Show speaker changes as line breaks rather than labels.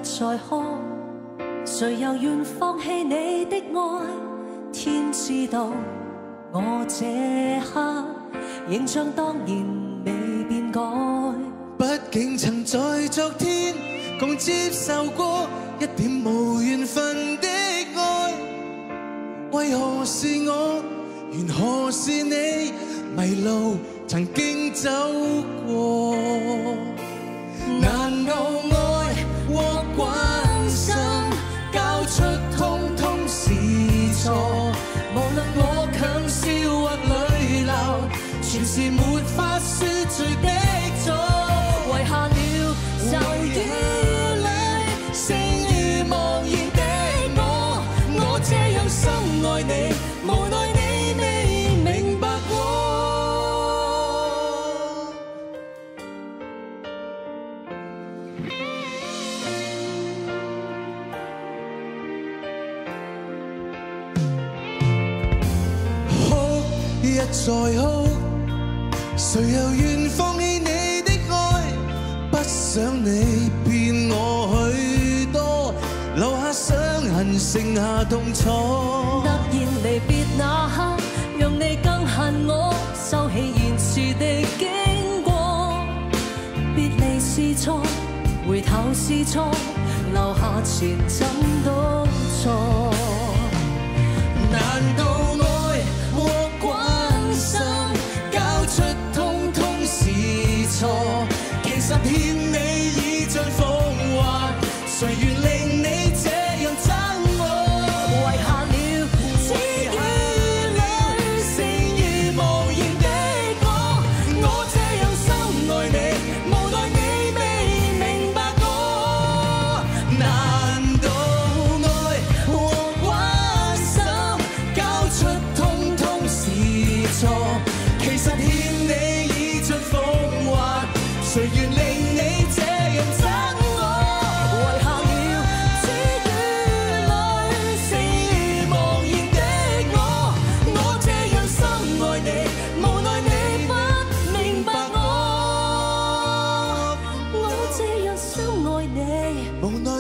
再哭，誰又願放棄你的愛？天知道，我這刻仍像當年未變改。
畢竟曾在昨天共接受過一點無緣分的愛，為何是我？緣何是你？迷路曾經走過，難道愛和關心交出通通是錯？無論我強笑或淚流，全是沒法說出的錯。
遺下了就於淚，剩餘茫然的我這樣深愛你，無奈你未明白我。
哭一再哭，誰又願放棄你的愛？不想你騙我許多，留下傷痕，剩下痛楚。
突然離別那刻，讓你更恨我，收起現時的經過。別離是錯，回頭是錯，留下前怎都錯。
難道愛和關心交出通通是錯？其實欠你已盡奉還，誰願令你這樣憎我？
遺下了只餘淚，剩餘無言的我這樣深愛你，無奈你未明白我。
難道愛和關心交出通通是錯？其實欠你已盡奉還，誰願令你這樣憎我？
遺下了只餘淚，剩餘茫然的我這樣深愛你，無奈你不明白我這樣深愛你。
無奈